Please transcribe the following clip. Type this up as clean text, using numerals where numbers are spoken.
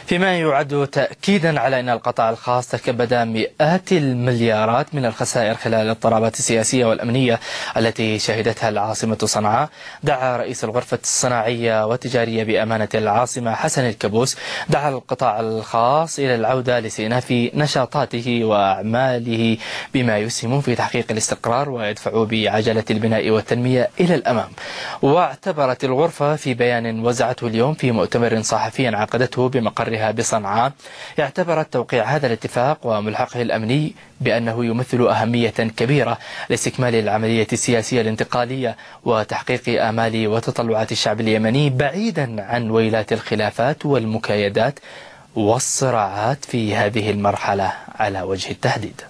فيما يعد تأكيدا على أن القطاع الخاص تكبد مئات المليارات من الخسائر خلال الاضطرابات السياسية والأمنية التي شهدتها العاصمة صنعاء، دعا رئيس الغرفة الصناعية والتجارية بأمانة العاصمة حسن الكبوس القطاع الخاص إلى العودة لاستئناف نشاطاته وأعماله بما يسهم في تحقيق الاستقرار ويدفع بعجلة البناء والتنمية إلى الأمام. واعتبرت الغرفة في بيان وزعته اليوم في مؤتمر صحفي عقدته بمقرها بصنعاء، اعتبرت توقيع هذا الاتفاق وملحقه الأمني بأنه يمثل أهمية كبيرة لاستكمال العملية السياسية الانتقالية وتحقيق آمال وتطلعات الشعب اليمني بعيدا عن ويلات الخلافات والمكايدات والصراعات في هذه المرحلة على وجه التحديد.